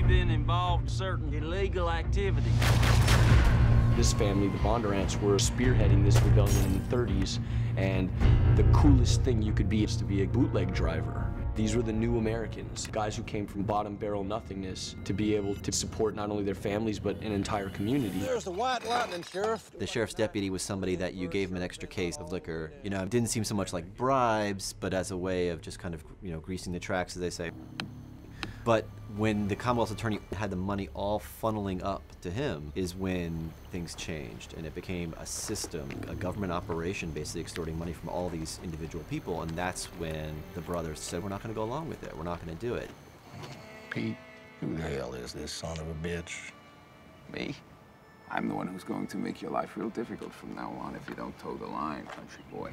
been involved in certain illegal activity. This family, the Bondurants, were spearheading this rebellion in the 30s, and the coolest thing you could be is to be a bootleg driver. These were the new Americans, guys who came from bottom barrel nothingness to be able to support not only their families, but an entire community. There's the White Lightning, Sheriff. The sheriff's deputy was somebody that you gave him an extra case of liquor. You know, it didn't seem so much like bribes, but as a way of just kind of, you know, greasing the tracks, as they say. But when the Commonwealth's attorney had the money all funneling up to him is when things changed, and it became a system, a government operation basically extorting money from all these individual people, and that's when the brothers said, we're not going to go along with it, we're not going to do it. Pete, who the hell is this son of a bitch? Me? I'm the one who's going to make your life real difficult from now on if you don't toe the line, country boy.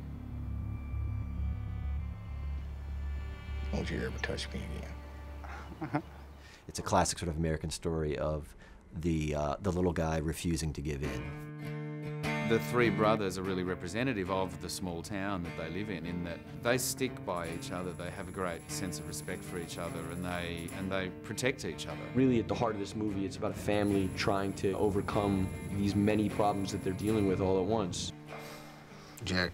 Don't you ever touch me again. It's a classic sort of American story of the little guy refusing to give in. The three brothers are really representative of the small town that they live in that they stick by each other, they have a great sense of respect for each other, and they protect each other. Really, at the heart of this movie, it's about a family trying to overcome these many problems that they're dealing with all at once. Jack,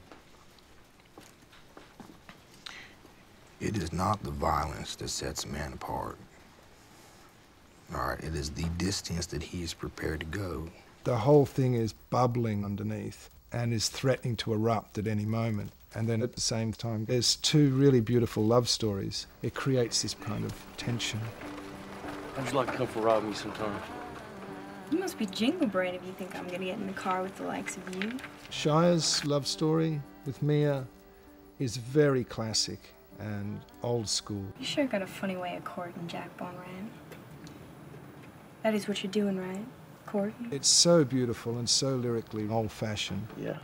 it is not the violence that sets a man apart. All right, it is the distance that he is prepared to go. The whole thing is bubbling underneath and is threatening to erupt at any moment. And then at the same time, there's two really beautiful love stories. It creates this kind of tension. How'd you like to come for a ride with me sometime? You must be jingle brain if you think I'm gonna get in the car with the likes of you. Shire's love story with Mia is very classic and old school. You sure got a funny way of courting, Jack Bondurant. That is what you're doing, right? Courting? It's so beautiful and so lyrically old-fashioned. Yeah.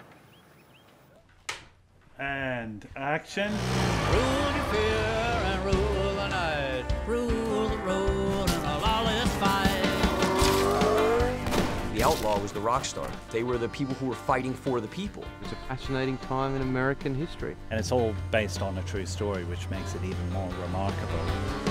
And action. Rule the fear and rule the night. Rule the road in a lawless fight. The outlaw was the rock star. They were the people who were fighting for the people. It's a fascinating time in American history. And it's all based on a true story, which makes it even more remarkable.